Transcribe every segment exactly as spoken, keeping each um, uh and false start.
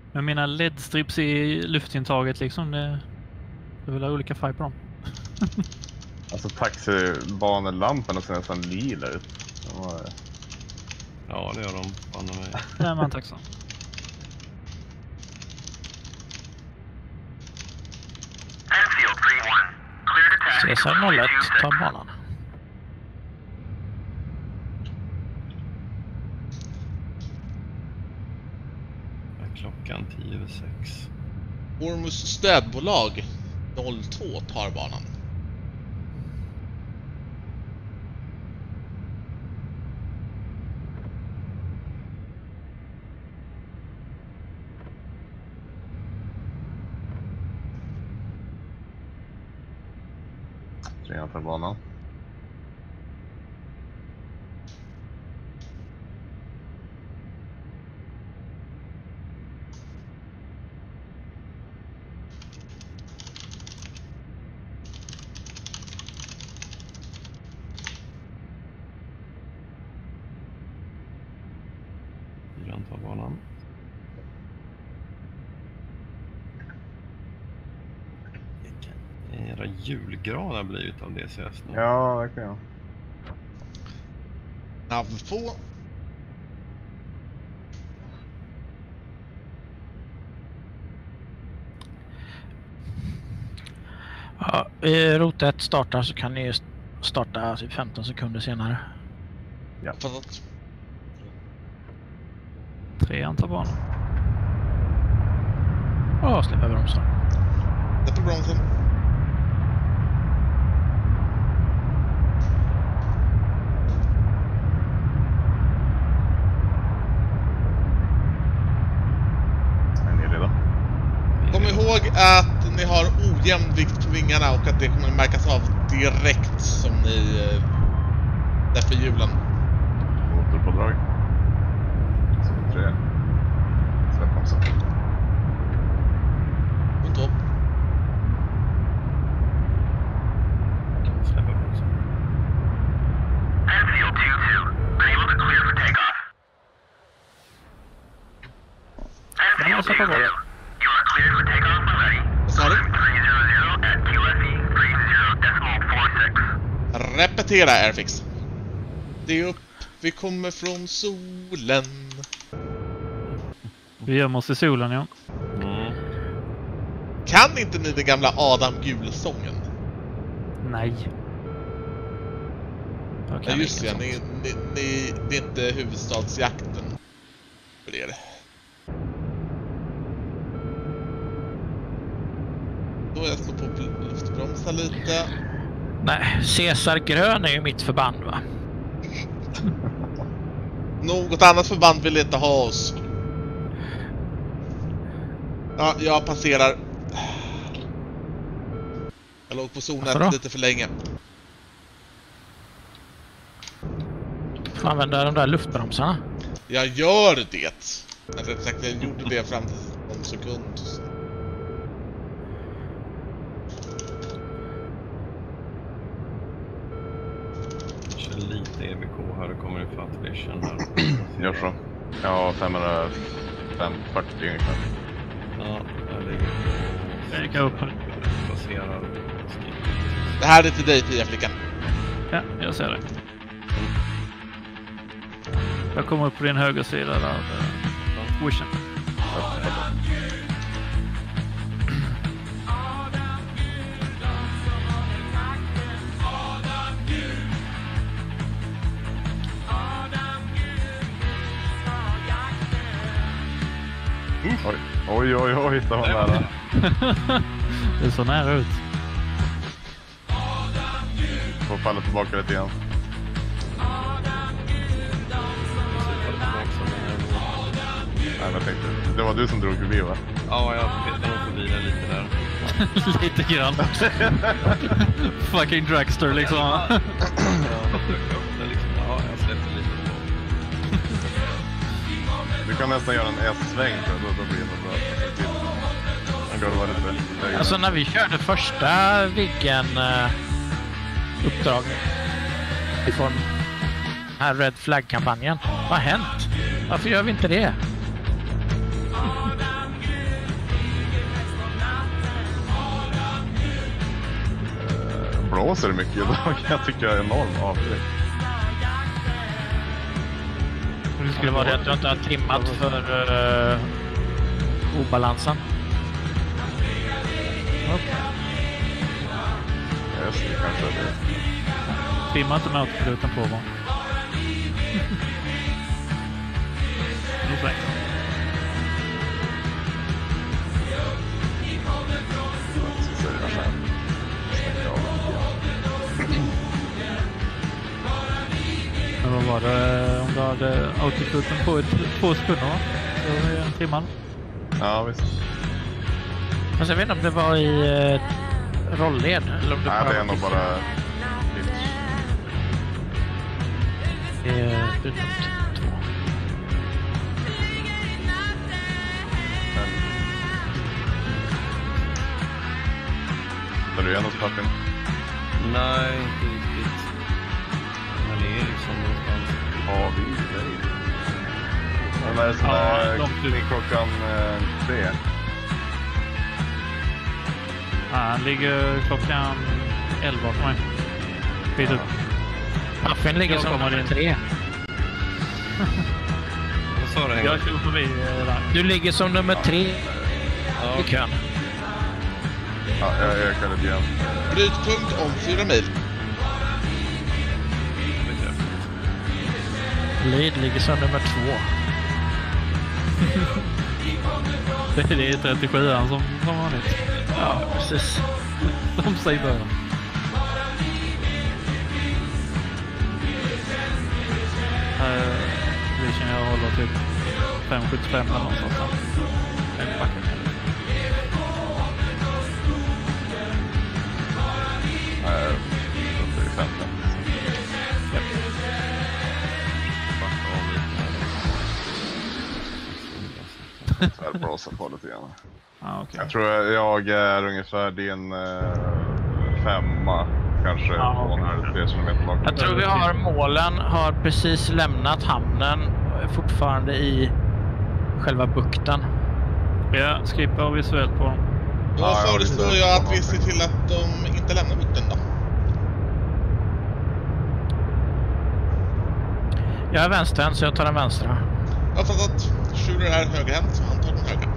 Men mina L E D-strips i luftintaget liksom, det, det vill ha olika färg på dem. Alltså taxibanelamporna ser nästan lila ut. Var... Ja, det gör de. Banna mig. Det är man tacksam. Cesar noll ett, ta banan. Klockan tio över sex. Ormus städbolag noll två tar banan. Trean tar banan. Fyran tar banan. Era julgran har blivit av D C S nu. Ja, verkligen. Nav två. Ja, rot ett startar så kan ni starta typ femton sekunder senare. Ja. Fattat. Trean tar banan. Och släpper bromsen. Släpper bromsen. Är ni redo? Kom ihåg att ni har ojämn vikt på vingarna och att det kommer märkas av direkt som ni eh, därför hjulen. Motorpådrag. Så tre. Släpp bromsen. Och då. Släpper bromsen. Enfield two two, unable to clear for takeoff. Enfield two two, you are cleared for takeoff when ready. Vad sa du? three hundred at Q F E three zero decimal four six. Repetera Airfix. Det är upp. Vi kommer från solen. Vi gömmer oss i solen, ja. Mm. Kan inte ni den gamla Adam Gul-sången? Nej. Jag Ja, kan just det. inget Ni, sånt. ni, ni, det är inte huvudstadsjakten. För det är det. Då jag slår på luftbromsa lite. Nej, Cesar grön är ju mitt förband, va? Något annat förband vill inte ha oss. Ja, jag passerar. Jag låg på Varför då? zonen lite för länge. Får använda de där luftbromsarna. Jag gör det. Men rätt sagt, jag gjorde det fram till en sekund. Kör lite E B K här, det kommer ifatt vision här. Gör så. Ja, femhundrafyrtio ungefär. Ja, jag ligger på... Jag gick upp här. Passerar. Det här är till dig, Pia flickan. Ja, jag ser det. Jag kommer upp på din högra sida där. Uh, Wishen. Oj, oj, oj, oj, det var nära. Det är så nära ut. Får falla tillbaka lite igen. Nej, jag tänkte, det var du som drog förbi, va? Ja, jag petade nog förbi den lite där. Lite grann. Fucking dragster liksom. Ja, jag liksom, ja, jag släppte lite på. Du kan nästan göra en S-sväng, så då, då blir det nog bra. Han går vara lite högre. Alltså när vi körde första Viggen uh, uppdrag från den här Red Flag-kampanjen. Vad har hänt? Varför gör vi inte det? blåser det mycket idag. Jag tycker jag är enorm avtryck. Det skulle vara det att du inte har trimmat för uh, obalansen. Just det, kanske det. Trimma inte med autopiloten på va? Nu svänger. Men vad var det om du hade autopiloten på i två sekunder va? Då är en trimman. Ja, visst. Alltså, jag vet inte om det var i uh, rollled eller om det Nej, bara... det är nog bara lite. Det är bytpunkt två. Tar du igen hos pappen? Nej, inte riktigt. Han är liksom någonstans. Ja, vi är det. Den är som Ja, är långt ut. kring klockan eh, tre. Ja, han ligger klockan elva för mig. Bit upp. Puffin ligger Jag som kommer nummer in. tre. Vad sa du? Henrik? Jag kör förbi eh, där. Du ligger som nummer tre Ja, i kön. Ja, jag ökar lite grann. Brytpunkt om fyra mil. bekräftat. Lead ligger som nummer två. Det är trettiosjuan som, som vanligt. Ja, precis. Som säger början. Uh, vi känner jag håller typ fem sjuttiofem eller någonstans där. En backen. Nej, det är femton. Japp. Backa av lite. Så här blåser på lite grann. Ah, okay. Jag tror jag är ungefär din eh, femma. Kanske Ja, två okej. tre kilometer bak. Jag tror vi har målen, har precis lämnat hamnen, fortfarande i själva bukten. Ja, skippa visuellt på dem. Då Ja, jag föreslår vill- jag att vi ser till att de inte lämnar bukten då. Jag är vänsterhänt så jag tar den vänstra. Jag har fattat att Shooter är högerhänt så han tar den högra.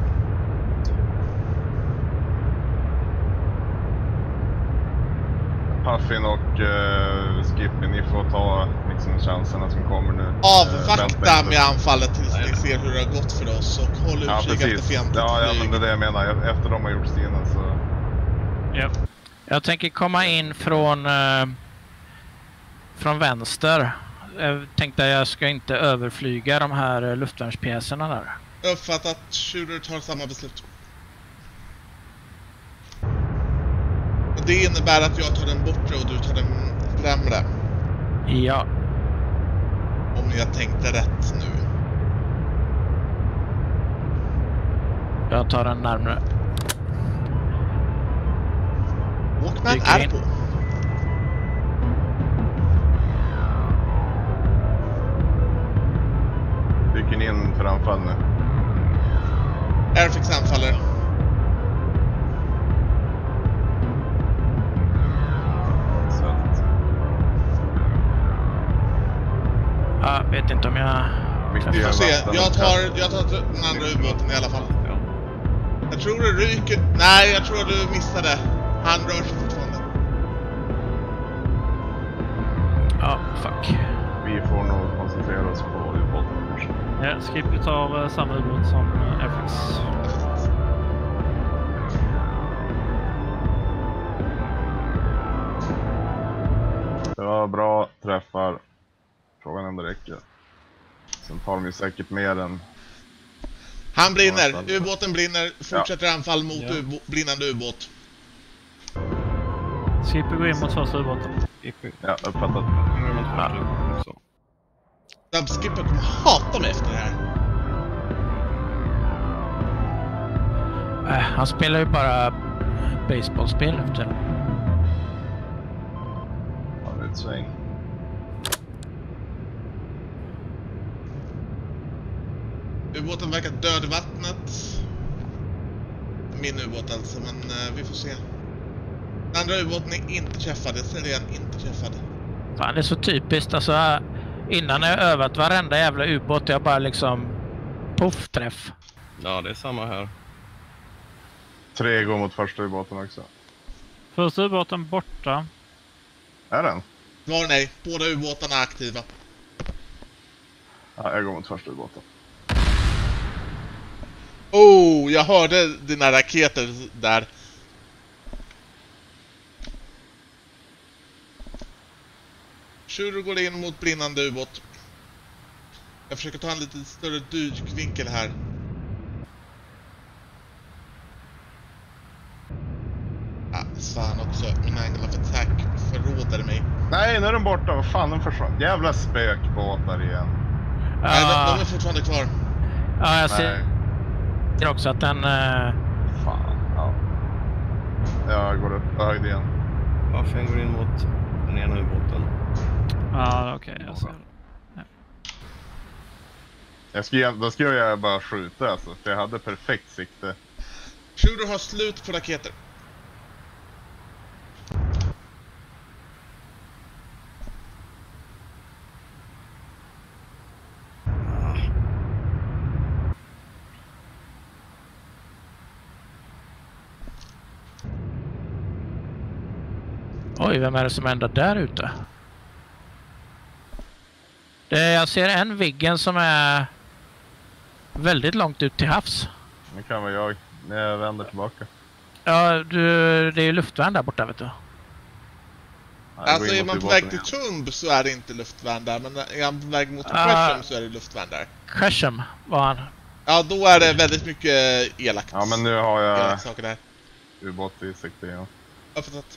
Puffin och uh, Skippy, ni får ta liksom chanserna som kommer nu. Avvakta med anfallet tills ni ser hur det har gått för oss och håll Ja, utkik efter precis. fientligt Ja, ja, men flyg. det är det jag menar. Efter de har gjort stenen så... Ja. Jag tänker komma in från, eh, från vänster. Jag tänkte att jag ska inte överflyga de här eh, luftvärnspjäserna där. Jag har uppfattat att Shooter tar samma beslut. Och det innebär att jag tar den bortre och du tar den främre. Ja, Om jag tänkte rätt nu. jag tar den närmare. Walkman Dyker är in. på. Dyker ni in för anfall nu? Airfix anfaller. Så att... Jag vet inte om jag... Viktigt Vi är får se. vatten Jag och tar, kraft. jag tar den andra ubåten i alla fall. Ja. Jag tror det ryker. Nej, jag tror du missade. Han rör sig fortfarande. Ja, fuck. Vi får nog koncentrera oss på ubåten först. Ja, Skippy tar uh, samma ubåt som uh, Airfix. Det var bra träffar. Frågan om det räcker. Sen tar de ju säkert mer än... Han brinner. Ubåten brinner. Fortsätter anfall mot Ja. ubo- brinnande ubåt. Skippy går in mot första ubåten. Skippy. Ja, uppfattat. Nu är man först upp också. Dubbskipper kommer hata mig efter det här. Äh, han spelar ju bara baseballspel nu för tiden. Ja, det är ett sväng. Ubåten verkar död i vattnet. Min ubåt alltså, men eh, vi får se. Den andra ubåten är inte träffad, jag ser igen, inte träffad. Fan, det är så typiskt. Alltså, innan jag övat varenda jävla ubåt, jag bara liksom... Puff, träff. Ja, det är samma här. Tre går mot första ubåten också. Första ubåten borta. Är den? Svar nej, båda ubåtarna är aktiva. Ja, jag går mot första ubåten. Oh, jag hörde dina raketer där. Shooter går in mot brinnande ubåt. Jag försöker ta en lite större dykvinkel här. Ah, fan också. Min angle of attack förråder mig. Nej, nu är den borta. Vad fan, den försvann. Jävla spökbåtar igen. Nej, de, Ja, de är fortfarande kvar. ja, jag Nej, ser också att den... eh, fan. Ja. Jag går upp på höjd igen. Varför går in mot den ena ubåten? Ja, okej. Okay, jag ser. Jag skulle, då skulle jag bara skjuta alltså, för jag hade perfekt sikte. Shooter har slut på raketer. Oj, vem är det som ändrar där ute? Det, jag ser en Viggen som är väldigt långt ut till havs. Det kan vara jag, när jag vänder tillbaka. Ja, du, det är ju luftvärn där borta, vet du. Jag går Alltså in är mot man på ubåten väg till igen. Tumb så är det inte luftvärn där. Men är man på väg mot Ah. Gresham så är det luftvärn där. Gresham var han. Ja, då är det väldigt mycket elakt. Ja, men nu har jag elakt saker där. ubåt i sikte igen. Jag har fattat.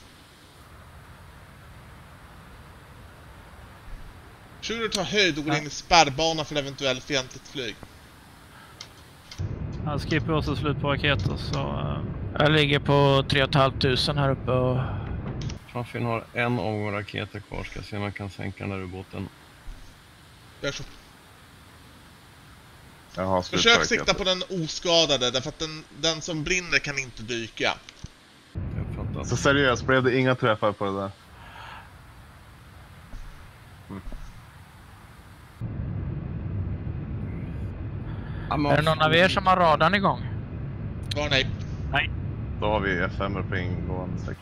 Shooter tar höjd och går Ja. in i spärrbana för eventuellt fientligt flyg. Han skippar också slut på raketer, så... eh, Jag ligger på tre tusen här uppe och... Framför har en omgång raketer kvar. Ska se om man kan sänka den där ubåten. Gör så. Jag har slut Försök på sikta raketer. på den oskadade, därför att den, den som brinner kan inte dyka. Jag fattar. Så seriöst, blev det inga träffar på det där? Ja, men Är det någon av er som har radarn igång? Var nej. Då har vi F fem på ingående säkert.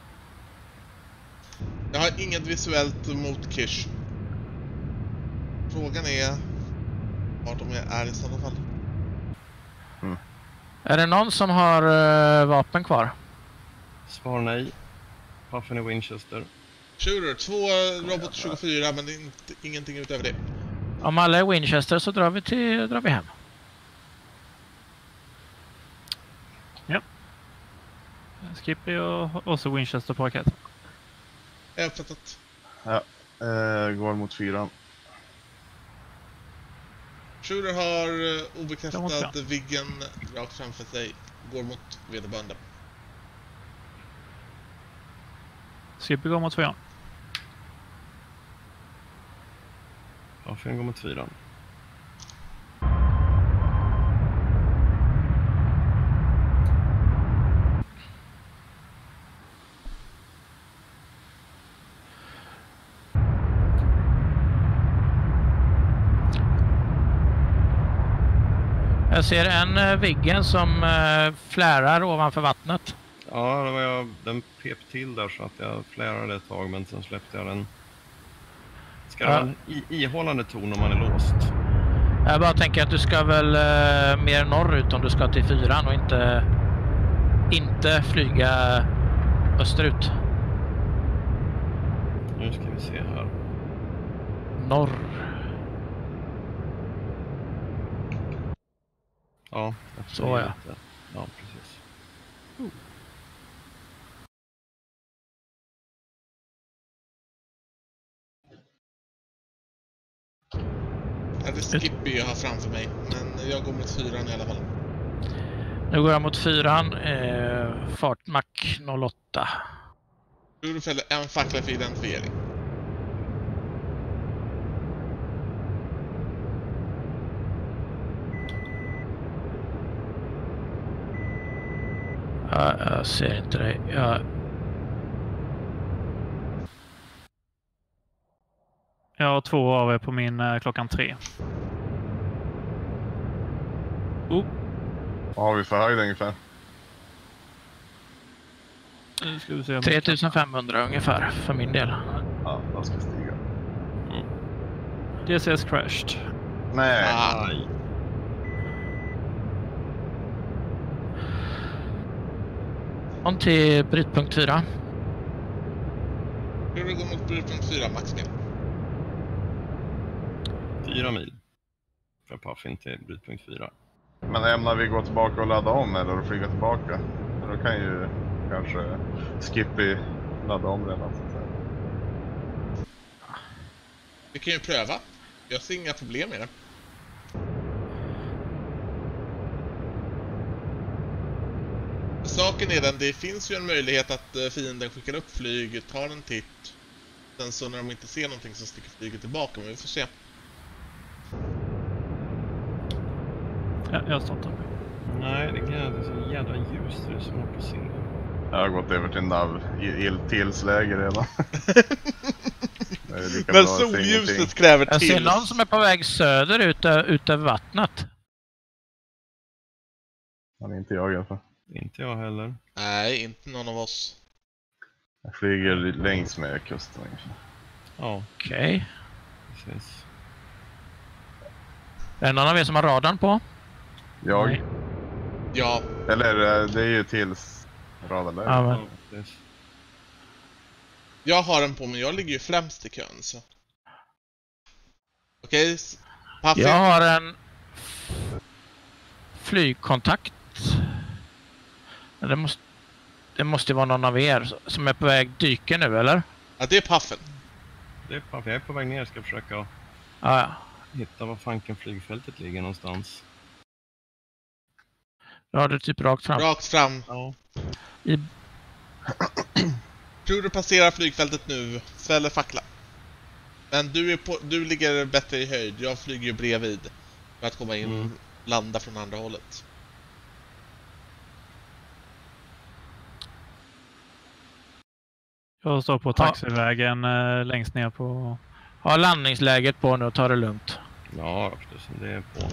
Jag har inget visuellt mot Kish. Frågan är vart de är i sådana fall. Är det någon som har uh, vapen kvar? Svar nej. Puffen i Winchester. Shooter, två Robot tjugofyra, men det är inte, ingenting utöver det. Om alla är Winchester så drar vi, till, drar vi hem. Skippy och också Winchester på raket. Jag har uppfattat. Ja, eh, går mot fyran. Shooter har eh, Jag obekräftad måste. Viggen rakt framför sig. Går mot vederbörande. Skippy går mot fyran. Puffen går mot fyran. Jag ser en uh, Viggen som uh, flärar ovanför vattnet. Ja, det var jag, den pep till där så att jag flärade ett tag, men sen släppte jag den. Ska det Ja. vara en i- ihållande ton om man är låst? Jag bara tänker att du ska väl uh, mer norrut om du ska till fyran och inte, inte flyga österut. Nu ska vi se här. Norr. Ja, jag Så, tror ja. lite. Ja, precis. Ja, det är Skippy jag har framför mig. Men jag går mot fyran i alla fall. Nu går jag mot fyran. Uh, fart Mach noll åtta. Shooter fäller en fackla för identifiering. Ja, jag ser inte dig. Jag Jag har två av er på min eh, klockan tre. Oh. Vad har vi för höjd ungefär? Nu ska vi se om tre tusen femhundra ungefär för min del. Ja, då ska vi stiga. D C S crashed. Nej. Ah. Nej. On till brytpunkt fyra. Hur det går mot brytpunkt fyra, Maximil? Fyra mil. Från Puffin till brytpunkt fyra. Men ämnar vi gå tillbaka och ladda om eller flyga tillbaka? För då kan ju kanske Skippy ladda om redan. Så att säga. Vi kan ju pröva. Jag ser inga problem med det. Saken är den, det finns ju en möjlighet att eh, fienden skickar upp flyg, tar en titt. Sen så när de inte ser någonting så sticker flyget tillbaka, men vi får se. Ja, jag startar. Nej, det kan inte så jävla ljust så det är svårt att se. Jag har gått över till nav tillsläge redan. Det är lika Men bra att se ingenting. solljuset kräver Jag ser till. någon som är på väg söderut ut över vattnet. Han är inte jag i alla fall. Inte jag heller. Nej, inte någon av oss. Jag flyger längs med kusten ungefär. Ja, Okej. precis. Är det någon av er som har radarn på? Jag? Nej. Ja, Eller eh, det är ju tills radarläge. Ja, men. Ja, precis. jag har den på, men jag ligger ju främst i kön, så. Okej, s- Puffy. Jag har en flygkontakt. Men Det måste, det måste vara någon av er som är på väg dyka nu, eller? Ja, det är Puffen. Det är Puffin. Jag är på väg ner. Ska försöka Ja, ja. hitta var fanken flygfältet ligger någonstans. Då har du typ rakt fram. Rakt fram. Ja. I, Tror du passerar flygfältet nu, sväller fackla. Men du, är på, du ligger bättre i höjd. Jag flyger ju bredvid för att komma in och Mm. landa från andra hållet. Jag står på taxivägen eh, längst ner på... har landningsläget på nu och tar det lugnt. Ja, precis. Det är på.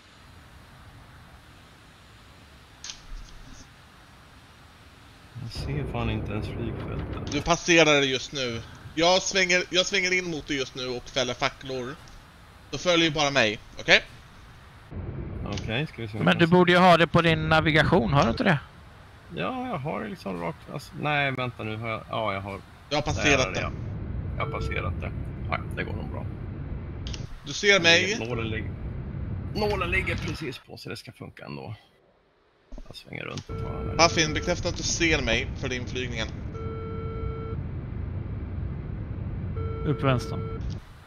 Jag ser fan inte ens flygfältet. Du passerar det just nu. Jag svänger, jag svänger in mot dig just nu och fäller facklor. Då följer bara mig, okej? Okej, ska vi se. om Men jag du kan borde ju ha det på din navigation, har du inte det? se. Ja, jag har det liksom rakt. Alltså, nej, vänta nu. Har jag... Ja, jag har. Jag har Där är passerat det, det. ja. Jag har passerat det. Nej, det går nog bra. Du ser mig. Nålen ligger... Nålen ligger precis på så det ska funka ändå. Jag svänger runt och tar den. Puffin, bekräfta att du ser mig för din flygningen. Upp vänster.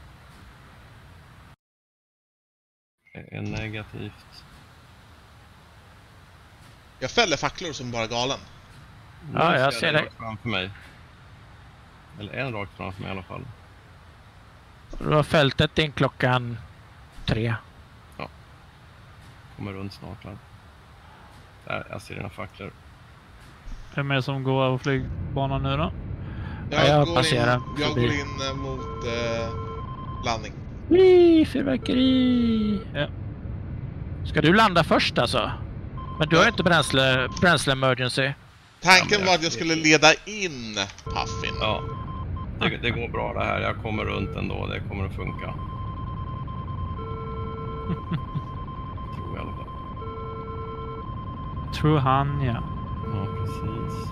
Det är negativt. Jag fäller facklor som bara galen. Ja, Nu jag ser den det. rakt framför mig. Eller en rakt framför mig i alla fall. Du har fältet in klockan tre. Kommer runt snart här. Där, jag ser dina facklor. Vem är det som går över flygbanan nu då? Ja, jag går passerar in, jag förbi. går in eh, mot eh, landning. Wii, fyrverkeri! Ja. Ska du landa först alltså? Men du har ju inte bränsle, bränsle emergency. Tanken Ja, men var jag- att jag skulle leda in Puffin. Ja, det, det går bra det här. Jag kommer runt ändå. Det kommer att funka. Tror jag i alla fall. Tror han, ja. Ja, precis.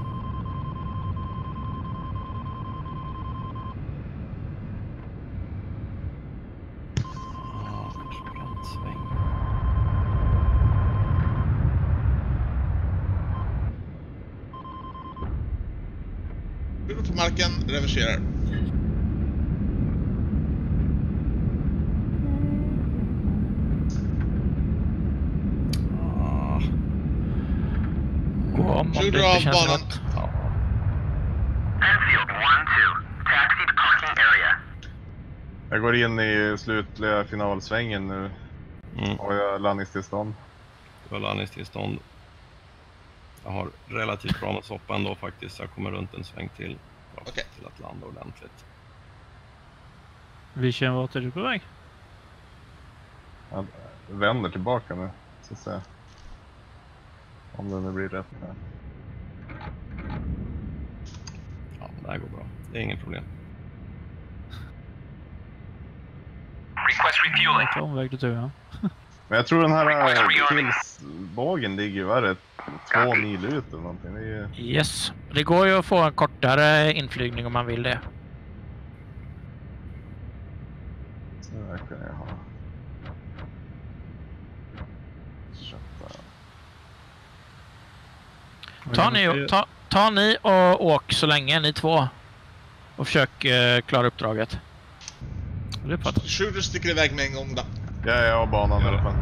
Ja, kanske kan svänga. Skjuter på marken, reverserar. Ah, Gå om om det Skjuter inte av känns banan. rätt. ja. Enfield one two. Taxi to parking area. Jag går in i slutliga finalsvängen nu. Mm. Har jag landningstillstånd? Jag har landningstillstånd. Jag har relativt bra med soppa ändå faktiskt. Jag kommer runt en sväng till. Bara Okej. till att landa ordentligt. Vision, vart är du på väg? Jag vänder tillbaka nu, så att säga. Om det nu blir rätt här. Ja, det här går bra. Det är inget problem. Request refueling. Vilken omväg du tog, ja. Men jag tror den här killsbågen ligger ju värre två mil ut eller någonting. Det är ju... Yes. Det går ju att få en kortare inflygning om man vill det. Så här kan jag ha. Kötta. Ta ni, ta, ta ni och åk så länge, ni två. Och försök eh, klara uppdraget. Det är fattat. Shooter sticker iväg med en gång då. Ja, jag har banan i alla fall.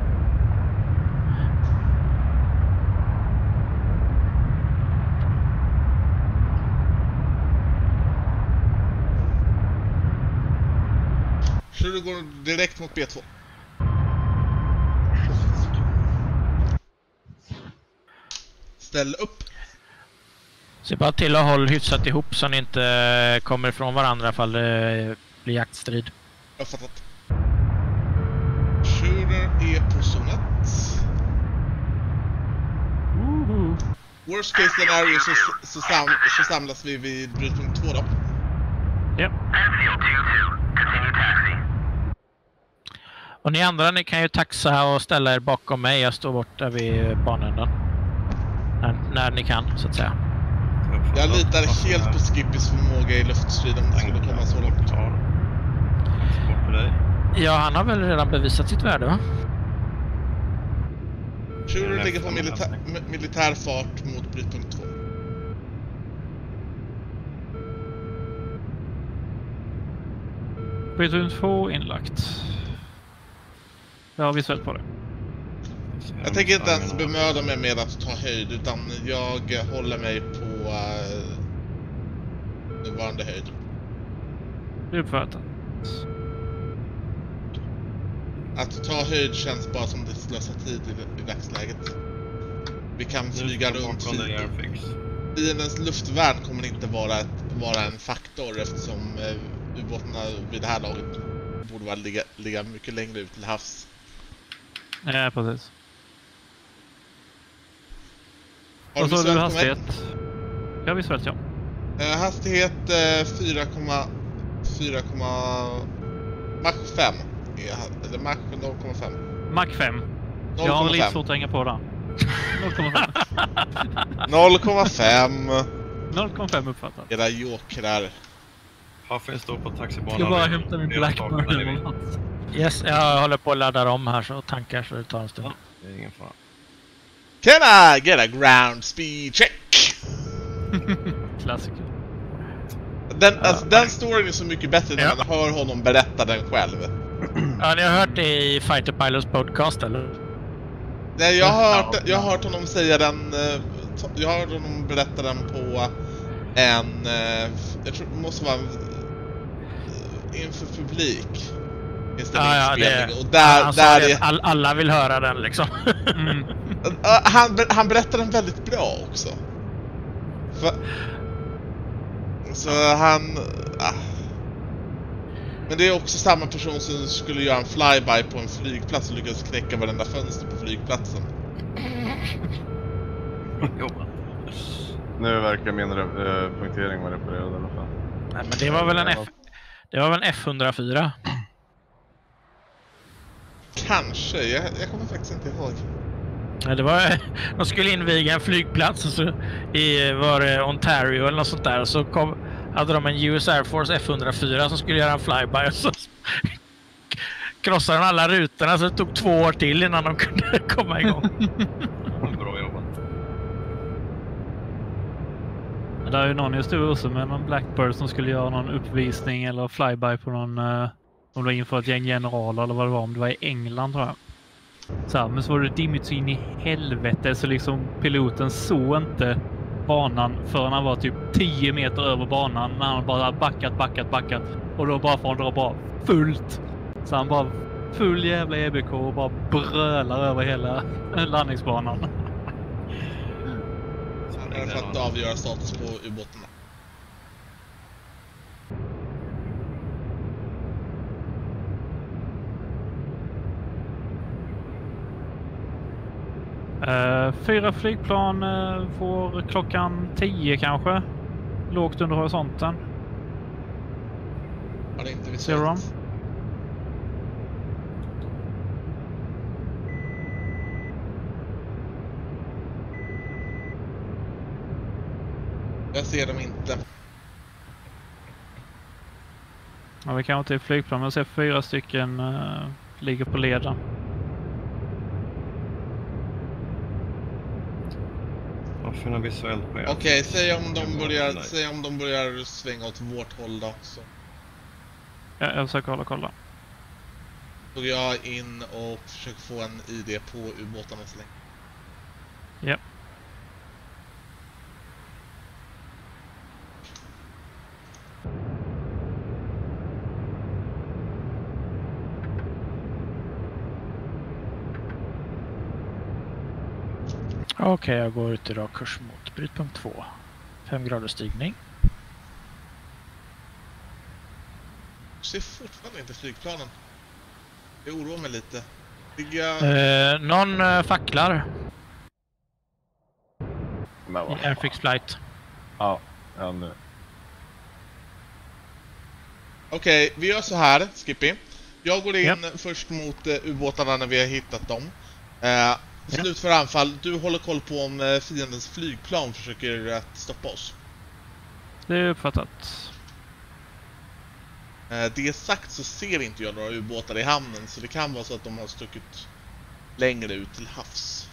Shooter går direkt mot B två. Ställ upp. Se bara till att hålla hyfsat ihop så ni inte kommer ifrån varandra ifall det blir jaktstrid. Jag har fattat. Shooter är på zon ett. Woho! Worst case scenario så, så, sam, så samlas vi vid brytpunkt två då. Ja. Enfield two two. Continue taxi. Och ni andra, ni kan ju taxa och ställa er bakom mig. Jag står borta vid banänden. När, när ni kan, så att säga. Jag litar helt på Skippys förmåga i luftstrid om det skulle komma så långt. Bort på dig. Ja, han har väl redan bevisat sitt värde, va? Shooter ligger på militär, militär fart mot brytpunkt två. Brytpunkt två inlagt. Jag har visuellt på det. Jag tänker inte ens bemöda mig med att ta höjd, utan jag håller mig på uh, nuvarande höjd. Det är uppfattat. Att ta höjd känns bara som det slösar tid i, i dagsläget. Vi kan flyga runt. Fiendens luftvärn kommer inte vara, ett, vara en faktor eftersom uh, ubåtarna vid det här laget borde vara ligga, ligga mycket längre ut till havs. Ja, precis. Har Och du så har du visuellt på mig? hastighet. Ja, visuellt, ja. Uh, hastighet uh, fyra komma fyra, Mach fem. Eller Mach noll komma fem. Mach fem. Jag har lite svårt att hänga på där. noll komma fem. noll komma fem. noll komma fem uppfattat. Era jokrar. Huffin står på taxibanan. Jag bara hämta min Blackburn. Yes, jag håller på att ladda om här så tankar så det tar en stund. Det är ingen fara. Can I get a ground speed check? Klassiker. Den, alltså, den storyn är så mycket bättre när Ja. man hör honom berätta den själv. Ja, ni har hört det i Fighter Pilots podcast, eller? Nej, jag har hört, jag har hört honom säga den. eh, ta- Jag har hört honom berätta den på en. eh, Jag tror det måste vara en, eh, inför publik. Ja, ja, det, Och där, han sa där det är, att all, alla vill höra den liksom. Mm. Ja, han, han berättar den väldigt bra också. För, så han... Ah. Men det är också samma person som skulle göra en flyby på en flygplats och lyckas knäcka varenda fönster på flygplatsen. Nu verkar min äh, punktering vara reparerad i alla fall. Nej, men det var väl en F... Det var väl en F hundra fyra? Kanske, jag, jag kommer faktiskt inte ihåg. Ja, det var... De skulle inviga en flygplats och så i var det Ontario eller något sånt där. Och så kom, hade de en U S Air Force F hundra fyra som skulle göra en flyby och så krossade de alla rutorna så det tog två år till innan de kunde komma igång. Bra jobbat. Men där är ju någon i Storhuset med någon Blackbird som skulle göra någon uppvisning eller flyby på någon, uh, om det var inför ett gäng generaler eller vad det var, om det var i England tror jag. Så här, men så var det dimmigt så in i helvete så liksom piloten såg inte banan förrän han var typ tio meter över banan när han bara backat, backat, backat och då bara får han dra bara fullt. Så han bara full jävla E B K och bara brölar över hela landningsbanan. För att avgöra status på ubåtarna. Uh, fyra flygplan uh, får klockan tio kanske. Lågt under horisonten. Ja, det är inte Ser du dem? visuellt. Jag ser dem inte. Ja, vi kan inte i flygplan, men jag ser fyra stycken uh, ligger på leden. Varför är visuellt på er? Okej, okay, säg om de börjar säg om de börjar svänga åt vårt håll då så. Ja, jag försöker hålla kolla. Så går jag in och försöker få en I D på ubåtarna så länge. Ja. Okej, okay, jag går ut i rak kurs mot brytpunkt två. Fem grader stigning. Jag ser fortfarande inte flygplanen. Det oroar mig lite. Ligga... Eh, någon eh, facklar. Men I Airfix flight. Ja, ja nu. Okej, okay, vi gör så här, Skippy. Jag går in Yep. först mot uh, ubåtarna när vi har hittat dem. Uh, slut för anfall. Du håller koll på om uh, fiendens flygplan försöker att stoppa oss. Det är uppfattat. Uh, det sagt så ser inte jag några ubåtar i hamnen, så det kan vara så att de har stuckit längre ut till havs.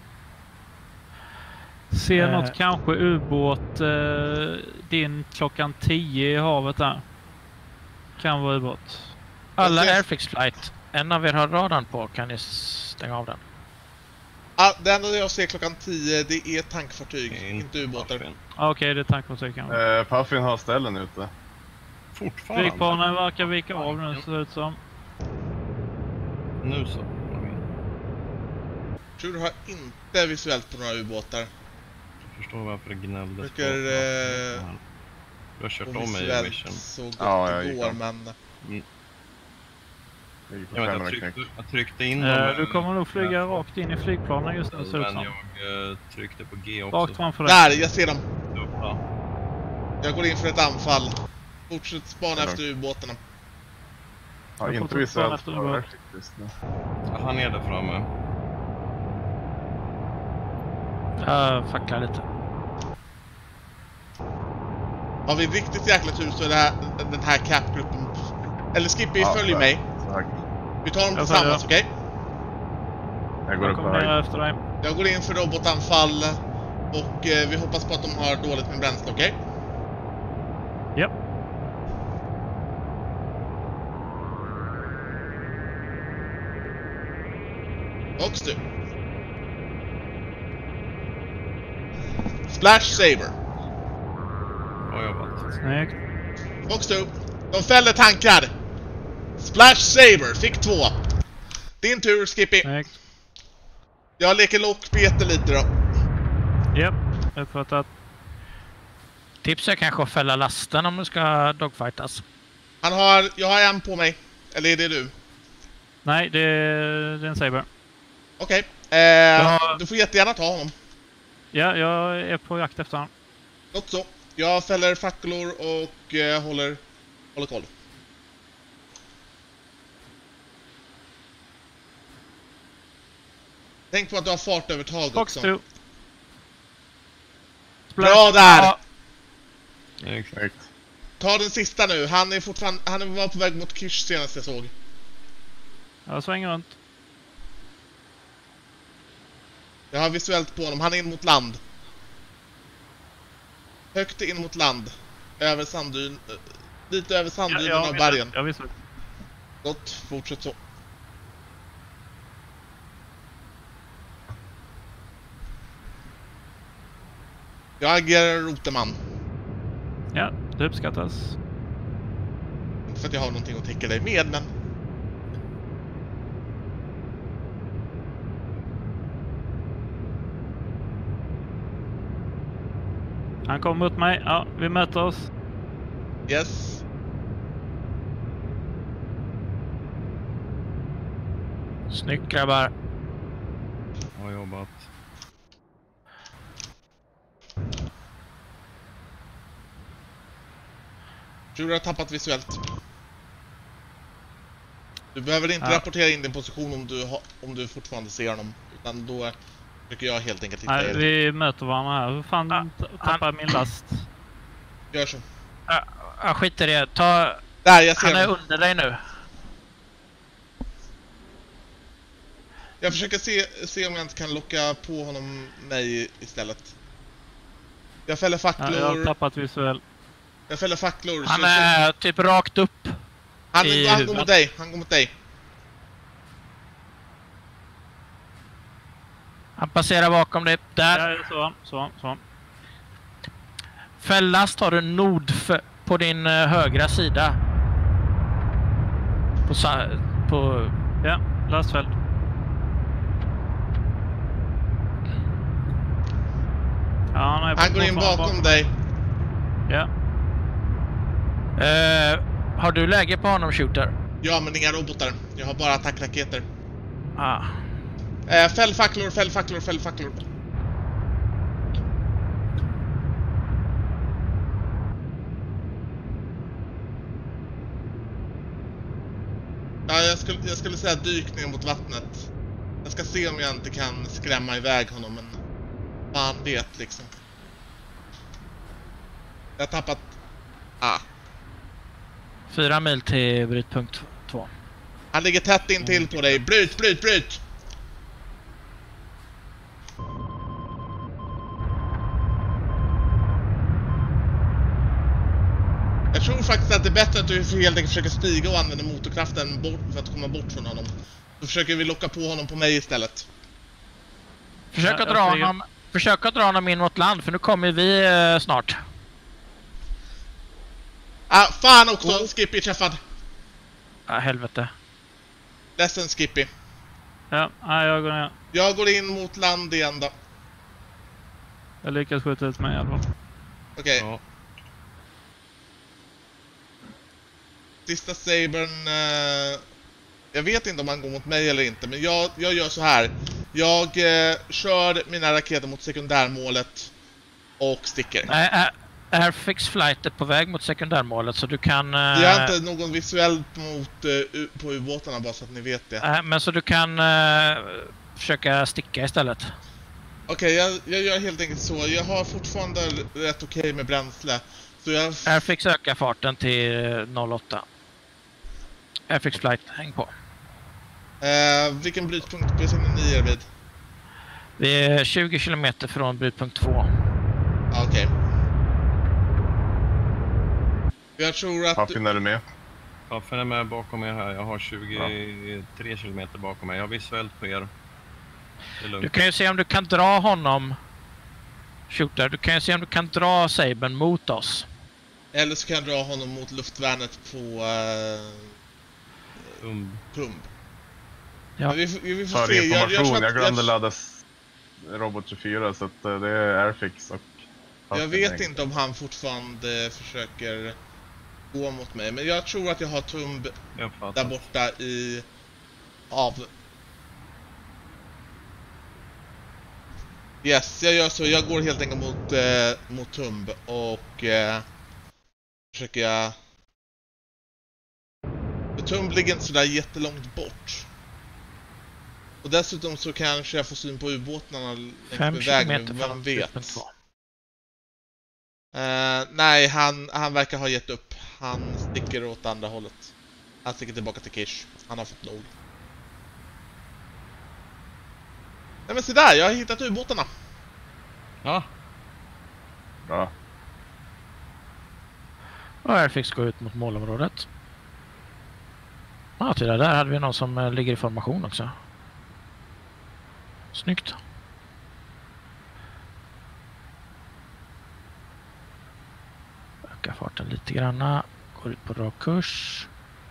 Ser Eh. något kanske ubåt eh, din klockan tio i havet där. Kan vara ubåt. Alla Jag ser- Airfix flight. En av er har radarn på, kan ni stänga av den? Ah, det enda jag ser klockan tio, det är tankfartyg, Det är inte ubåtar. Puffin. Ah, Okej, det är tankfartyg kanske. Eh, Puffin har ställen ute. Fortfarande? Flygplanen verkar vika av nu, ser det ut som. Nu så. Tror du har inte visuellt på några ubåtar. Jag förstår varför det gnälldes. Brukar, eh, Du har kört Och om mig i visuellt mission. så gott Ja, jag det gick går, om. men... Jag gick på Jag, vet, jag, femhundra tryckte, knyck. jag tryckte in Eh, dem. du kommer nog flyga rakt in i flygplanen just nu, ser det ut Men som. jag eh, tryckte på G också. Rakt framför dig. Där, jag ser dem! Ja. Jag går in för ett anfall. Fortsätt spana Eller? efter ubåtarna. Ja, Jag får inte ta visuellt efter på ubåt. Arctic just nu. Han är där framme. Jag facklar lite. Har vi riktigt jäkla tur så är det här, den här capgruppen... Eller Skippy, Ja, följ där. mig. Tack. Vi tar dem Jag tillsammans, följer. okej? Jag går Jag upp på kommer ner höjd. efter dig. Jag går in för robotanfall. Och eh, vi hoppas på att de har dåligt med bränsle, okej? Ja. Och styr. Splash Saber. Bra jobbat. Snyggt. Fox two. De fäller tankar. Splash Saber. Fick två. Din tur, Skippy. Snyggt. Jag leker lockbete lite då. Ja, uppfattat. Tips är kanske att fälla lasten om du ska dogfightas. Han har... Jag har en på mig. Eller är det du? Nej, det är, det är en Saber. Okej. Eh, Ja. Du får jättegärna ta honom. Ja, jag är på jakt efter honom. Något så. Jag fäller facklor och eh, håller, håller koll. Tänk på att du har fartövertag Fox också. two. Bra där! Ja, Snyggt. Snyggt. Ta den sista nu. Han är fortfarande... Han var på väg mot Kish senast jag såg. jag svänger runt. Jag har visuellt på honom. Han är in mot land. Högt in mot land. Över sanddyn... eh, Lite över sanddynen av bergen. Jag visste. Gott, fortsätt så. Jag agerar roteman. Ja, det uppskattas. Inte för att jag har någonting att täcka dig med, men... Han kommer mot mig. Ja, vi möter oss. Yes. Snyggt grabbar. Bra jobbat. Du har tappat visuellt. Du behöver inte Ja. rapportera in din position om du, ha, om du fortfarande ser honom. Utan då försöker jag helt enkelt hitta Nej, er. vi möter varandra här. Hur fan Ah, tappar min last? Gör så. Ja, ja, skit i det. Ta... Där, jag ser Han är honom. under dig nu. Jag försöker se, se om jag inte kan locka på honom mig istället. Jag fäller Ja, facklor. jag har tappat visuell. Jag fäller facklor. Han så- är typ rakt upp. han, i han går huvudet. mot dig. Han går mot dig. Han passerar bakom dig. Där. Ja, så, så, så. Fällast har du nord f- på din eh, högra sida. På... Sa- på Ja, lastfält. Ja, han, är Han går in bakom dig. Ja. eh, har du läge på honom, shooter? Ja, men inga robotar. Jag har bara attackraketer. Ah. Eh, fäll facklor, fäll facklor, fäll facklor. Ja, jag skulle, jag skulle säga dyk ner mot vattnet. Jag ska se om jag inte kan skrämma iväg honom, men fan vet liksom. Jag har tappat... Ah. Fyra mil till brytpunkt två. Han ligger tätt in till på dig. Bryt, bryt, bryt! Jag tror faktiskt att det är bättre att du helt enkelt försöker stiga och använda motorkraften bort för att komma bort från honom. Då försöker vi locka på honom på mig istället. Försök Ja, att jag dra flyger. honom, försök att dra honom in mot land, för nu kommer vi eh, snart. Ah, fan också! Skippy träffad. Ah, helvete. Ledsen Skippy. Ja, nej, jag går ner. Jag går in mot land igen då. Jag lyckas skjuta ut mig i alla fall. Okej. Ja. Sista sabern. Eh, jag vet inte om han går mot mig eller inte, men jag, jag gör så här. Jag eh, kör mina raketer mot sekundärmålet och sticker. Nej, äh, Airfix flight är på väg mot sekundärmålet, så du kan... eh, Jag har inte någon visuellt mot, eh, u- på ubåtarna, bara så att ni vet det. äh, men så du kan eh, försöka sticka istället. Okej, jag, jag gör helt enkelt så. Jag har fortfarande rätt okej med bränsle. Så jag... Airfix ökar farten till noll åtta. Airfix flight, häng på. Eh, vilken brytpunkt befinner ni er vid? Vi är tjugo kilometer från brytpunkt två. Ah, okej. Jag tror att... Puffin, är du med? Puffen är med bakom er här. Jag har tjugotre kilometer bakom mig. Jag har visuellt på er. Det är Du lugnt. kan ju se om du kan dra honom. Shooter, du kan ju se om du kan dra sabern mot oss. Eller så kan jag dra honom mot luftvärnet på uh, Um, Pumb. Ja. Men vi, får- vi får För se. Jag, jag, information, tror jag, att- glömde jag, ladda s- Robot tjugofyra, så att eh, det är Airfix och jag Puffin vet egentligen. inte om han fortfarande försöker gå mot mig. Men jag tror att jag har Tumb jag fattar. där borta i av. Yes, jag gör så. Jag går helt enkelt mot, eh, mot Tumb och eh, försöker jag... För Tumb ligger inte sådär jättelångt bort. Och dessutom så kanske jag får syn på ubåtarna längs Fem med vägen, kilometer vem från vet. brytpunkt två. Eh, nej, han, han verkar ha gett upp. Han sticker åt andra hållet. Han sticker tillbaka till Kish. Han har fått nog. Nej men se där, jag har hittat ubåtarna. Ja, Bra. Och Airfix går ut mot målområdet. Ja, till det där hade vi någon som eh, ligger i formation också. Snyggt. Ökar farten lite granna. Går ut på rak kurs.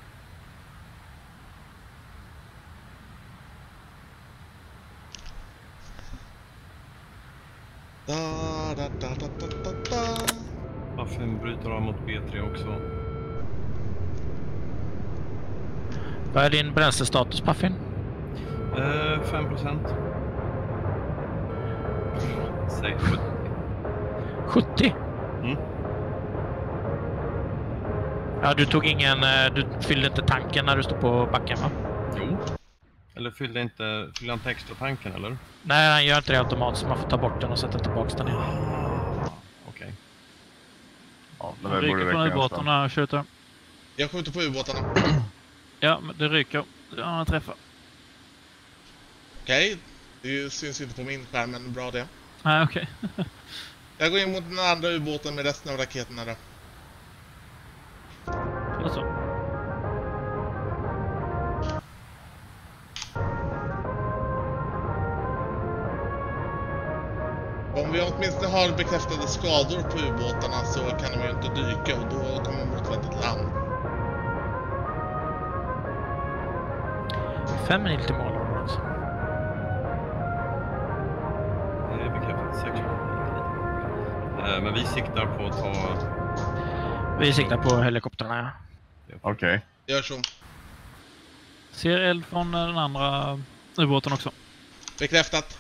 Da, da, da, da, da, da, da. Puffen bryter av mot B tre också. Vad är din bränslestatus, Puffin? Eh, fem procent. Säg sjuttio. sjuttio? Mm. Ja, du tog ingen... eh, Du fyllde inte tanken när du stod på backen, va? Jo. Eller fyllde inte, fyllde inte extra tanken, eller? Nej, han gör inte det automatiskt, så man får ta bort den och sätta tillbaka den igen. Ah, okej. Ja, men Det det borde ryker från räcka ubåten nästan. när jag skjuter. Jag skjuter på ubåtarna. Ja, men det ryker. Ja, jag träffar. Okej, det syns inte på min skärm, men bra det. Nej, okej. Jag går in mot den andra ubåten med resten av raketerna där. Och så. Om vi åtminstone har bekräftade skador på ubåtarna så kan de ju inte dyka och då kommer de återvända till land. Fem mil till målområdet. Det är bekräftat sex. Eh, Men vi siktar på att ta... Vi siktar på helikoptrarna, ja. Okej. Gör så. Ser eld från eh, den andra ubåten också. Bekräftat.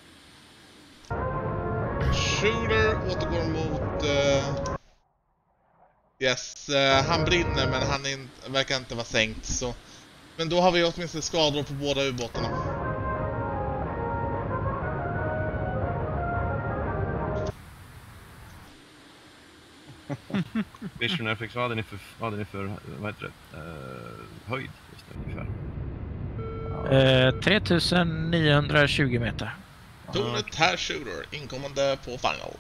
Shooter återgår mot... Uh... Yes, uh, han brinner men han in... verkar inte vara sänkt så... Men då har vi åtminstone skador på båda ubåtarna. Vision F X, vad hade ni för, vad hade ni för vad heter det, eh, höjd just nu ungefär? Eh, tre tusen niohundratjugo meter. Tornet här Shooter, inkommande på final.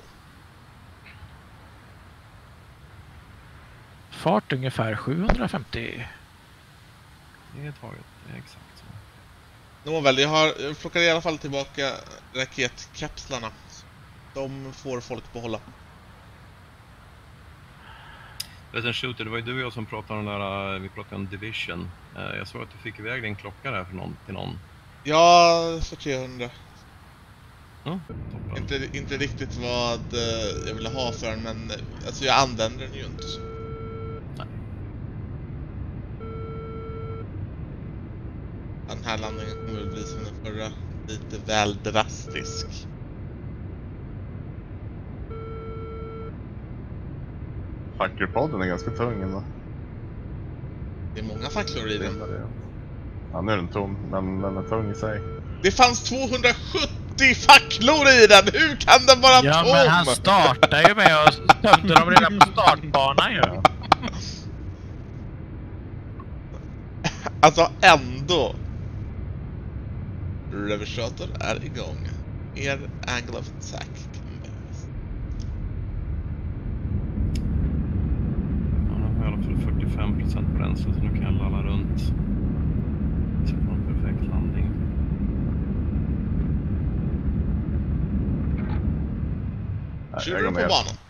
Fart ungefär sjuhundrafemtio. Det är taget, det är exakt så. Nåväl, jag har jag plockar i alla fall tillbaka raketkapslarna. De får folk behålla. Liten Shooter, det var ju du och jag som pratade om den där, vi pratade om Division. Eh, Jag såg att du fick iväg din klocka där för någon, till någon. Ja, för trehundra. Ja, toppen. Inte, inte riktigt vad eh, jag ville ha för den, men eh, alltså jag använder den ju inte så. Nej. Den här landningen kommer väl bli som den förra, lite väl drastisk. Fackelpodden är ganska tung ändå. Det är många facklor i den. Ja, nu är den tom, men den är tung i sig. Det fanns tvåhundrasjuttio facklor i den! Hur kan den vara Ja, tom? men han startar ju med och tömde dem redan på startbanan ju. Ja. Alltså ändå. Reversator är igång. Er angle of attack. Ja, nu har jag i alla fall fyrtiofem procent bränsle så nu kan jag lalla runt. Så det var en perfekt landning. Nej, jag Shooter går på med. banan.